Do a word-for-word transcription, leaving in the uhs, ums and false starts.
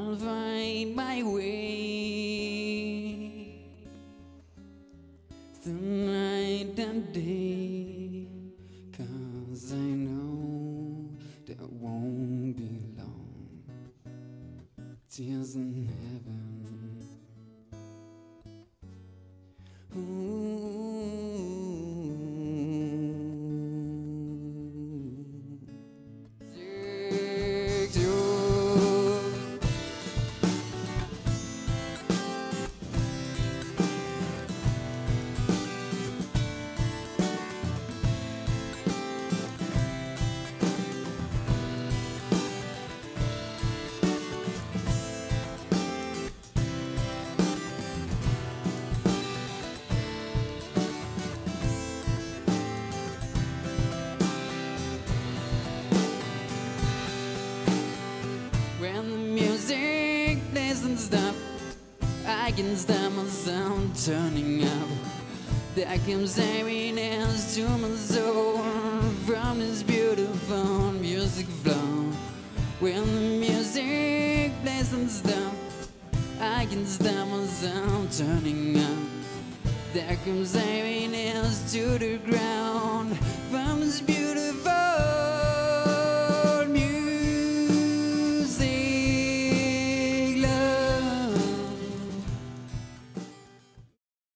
I'll find my way through night and day, 'cause I know there won't be long. Tears in heaven. Ooh. When the music doesn't stop, I can stop my sound turning up. There comes happiness to my soul from this beautiful music flow. When the music doesn't stop, I can stop my sound turning up. There comes happiness to the ground from this beautiful